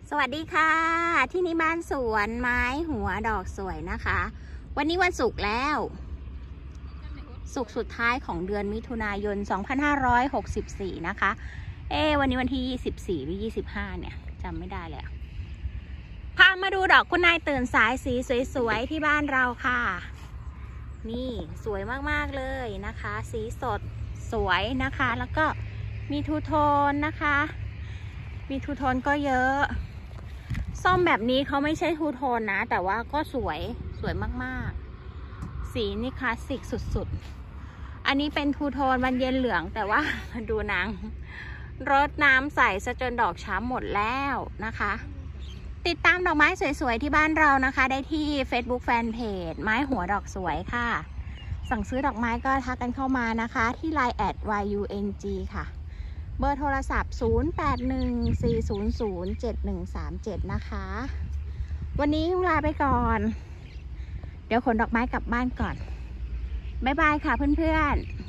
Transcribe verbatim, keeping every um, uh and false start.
สวัสดีค่ะที่นี่บ้านสวนไม้หัวดอกสวยนะคะวันนี้วันศุกร์แล้วศุกร์สุดท้ายของเดือนมิถุนายนสองพันห้าร้อยหกสิบสี่นะคะเอ๊วันนี้วันที่ยี่สิบสี่หรือยี่สิบห้าเนี่ยจำไม่ได้แล้วพามาดูดอกคุณนายตื่นสายสีสวยๆที่บ้านเราค่ะนี่สวยมากๆเลยนะคะสีสดสวยนะคะแล้วก็มีทูโทนนะคะมีทูโทนก็เยอะส้มแบบนี้เขาไม่ใช่ทูโทนนะแต่ว่าก็สวยสวยมากๆสีนี่คลาสสิกสุดๆอันนี้เป็นทูโทนวันเย็นเหลืองแต่ว่าดูนางรดน้ำใส่ซะจนดอกช้ำหมดแล้วนะคะติดตามดอกไม้สวยๆที่บ้านเรานะคะได้ที่ Facebook Fanpage ไม้หัวดอกสวยค่ะสั่งซื้อดอกไม้ก็ทักกันเข้ามานะคะที่ ไลน์ แอท วาย ยู เอ็น จี ค่ะเบอร์โทรศัพท์ศูนย์ แปด หนึ่ง สี่ ศูนย์ ศูนย์ เจ็ด หนึ่ง สาม เจ็ดนะคะวันนี้ลาไปก่อนเดี๋ยวขนดอกไม้กลับบ้านก่อนบ๊ายบายค่ะเพื่อนๆ